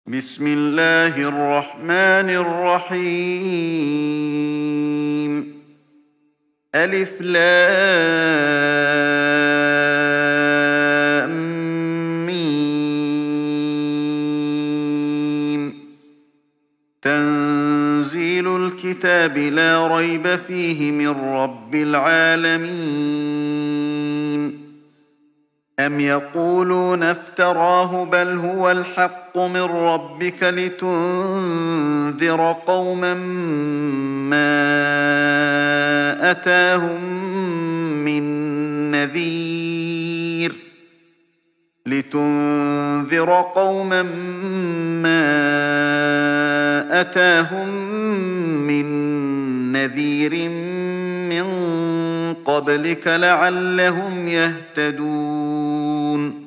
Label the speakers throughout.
Speaker 1: بسم الله الرحمن الرحيم. ألف لام ميم. تنزيل الكتاب لا ريب فيه من رب العالمين. أم يقولون افتراه بل هو الحق من ربك لتنذر قوما ما أتاهم من نذير من قبلك لعلهم يهتدون.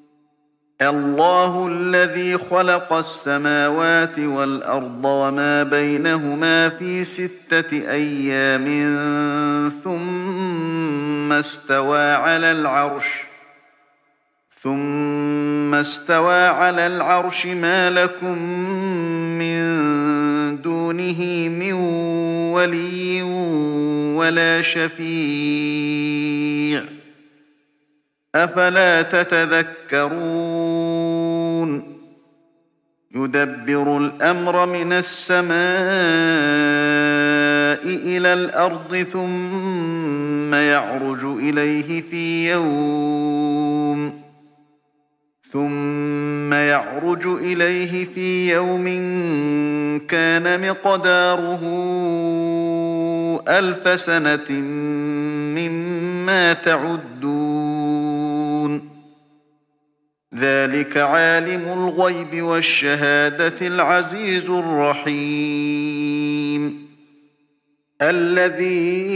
Speaker 1: الله الذي خلق السماوات والأرض وما بينهما في 6 أيام ثم استوى على العرش ما لكم من دونه من ولي ولا شفيع أفلا تتذكرون. يدبر الأمر من السماء إلى الأرض ثم يعرج إليه في يوم كان مقداره 1000 سنة مما تعدون. ذلك عالم الغيب والشهادة العزيز الرحيم. الذي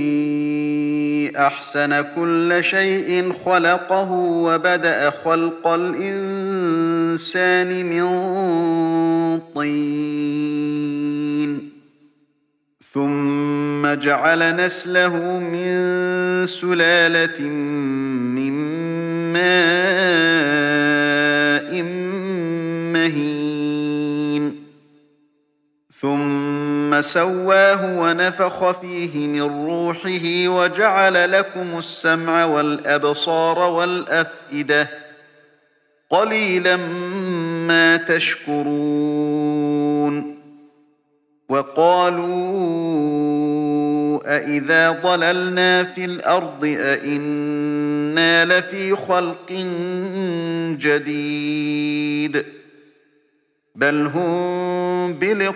Speaker 1: أحسن كل شيء خلقه وبدأ خلق الإنسان من طين ثم جعل نسله من سلالة من ماء مهين ثم سواه ونفخ فيه من روحه وجعل لكم السمع والأبصار والأفئدة قليلا ما تشكرون. وقالوا أإذا ضللنا في الأرض أإنا لفي خلق جديد بل هم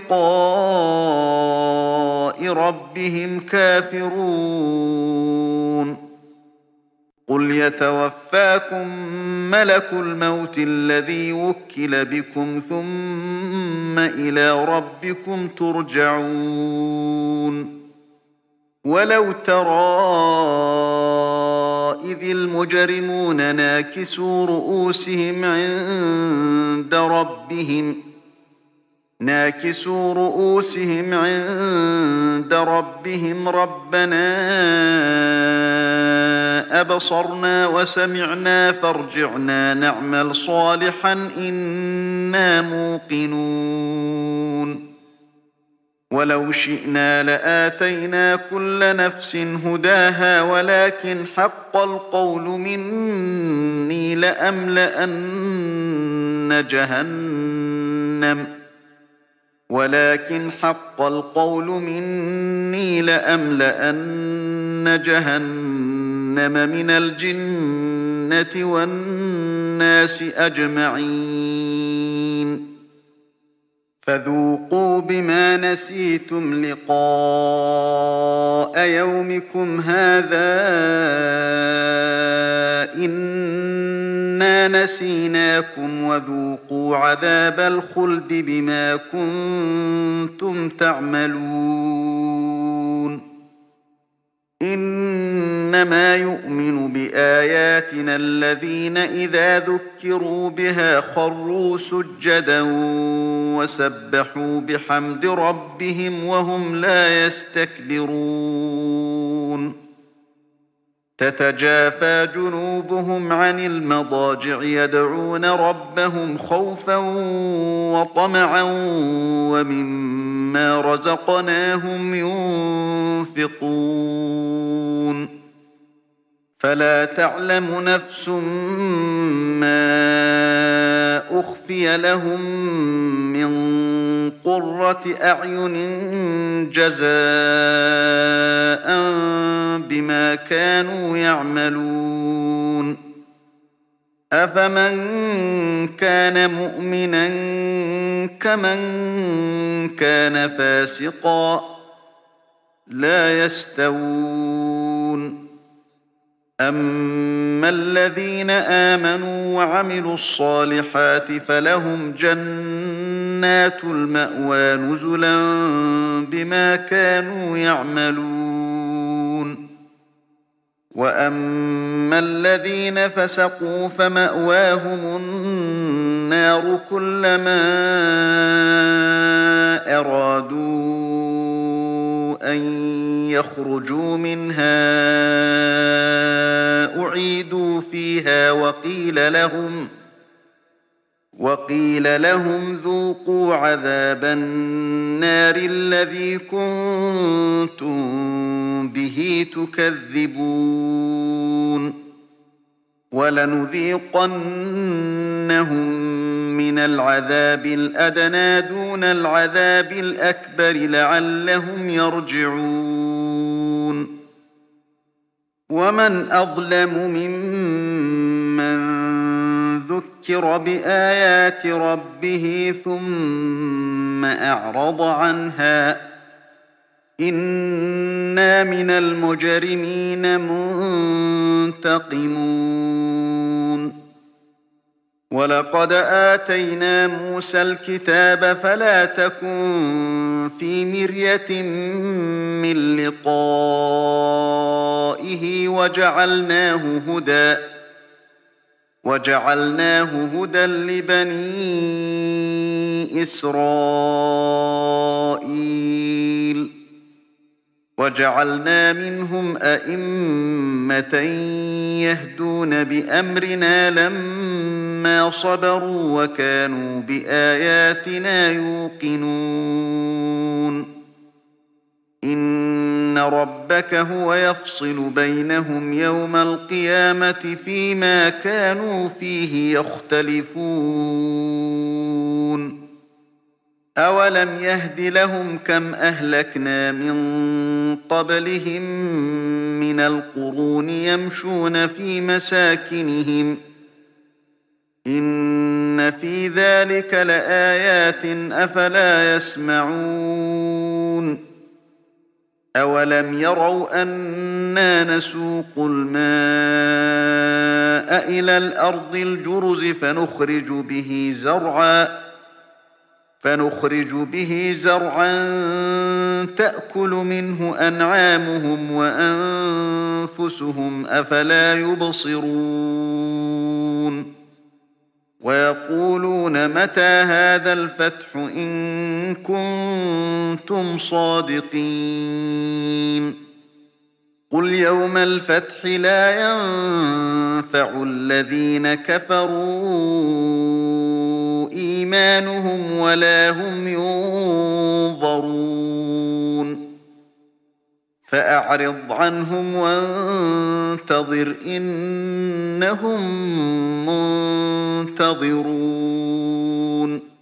Speaker 1: بلقاء ربهم كافرون. قل يتوفاكم ملك الموت الذي وكل بكم ثم إلى ربكم ترجعون. ولو ترى إذ المجرمون ناكسوا رؤوسهم عند ربهم ربنا أبصرنا وسمعنا فارجعنا نعمل صالحا إنا موقنون. ولو شئنا لآتينا كل نفس هداها ولكن حق القول مني لأملأن جهنم من الجنة والناس أجمعين. فذوقوا بما نسيتم لقاء يومكم هذا إنا نسيناكم وذوقوا عذاب الخلد بما كنتم تعملون. إنما يؤمن بآياتنا الذين إذا ذكروا بها خروا سجدا وسبحوا بحمد ربهم وهم لا يستكبرون. تتجافى جنوبهم عن المضاجع يدعون ربهم خوفا وطمعا ومما رزقناهم ينفقون فلا تعلم نفس ما أخفي لهم من قرة أعين جزاء بما كانوا يعملون أفمن كان مؤمنا كمن كان فاسقا لا يستوون أما الذين آمنوا وعملوا الصالحات فلهم جنات المأوى نزلا بما كانوا يعملون وأما الذين فسقوا فمأواهم النار كلما أرادوا أن يخرجوا منها أعيدوا فيها وقيل لهم ذوقوا عذاب النار الذي كنتم به تكذبون ولنذيقنهم من العذاب الأدنى دون العذاب الأكبر لعلهم يرجعون ومن أظلم ممن ذكر بآيات ربه ثم أعرض عنها إنا من المجرمين منتقمون ولقد آتينا موسى الكتاب فلا تكن في مرية من لقائه وجعلناه هدى لبني إسرائيل وجعلنا منهم أئمة يهدون بأمرنا لما صبروا وكانوا بآياتنا يوقنون إن ربك هو يفصل بينهم يوم القيامة فيما كانوا فيه يختلفون أولم يهد لهم كم أهلكنا من قبلهم من القرون يمشون في مساكنهم إن في ذلك لآيات أفلا يسمعون أولم يروا أنا نسوق الماء إلى الأرض الجرز فنخرج به زرعا تأكل منه أنعامهم وأنفسهم أفلا يبصرون ويقولون متى هذا الفتح إن كنتم صادقين قل يوم الفتح لا ينفع الذين كفروا إيمانهم ولا هم ينظرون فأعرض عنهم وانتظر إنهم منتظرون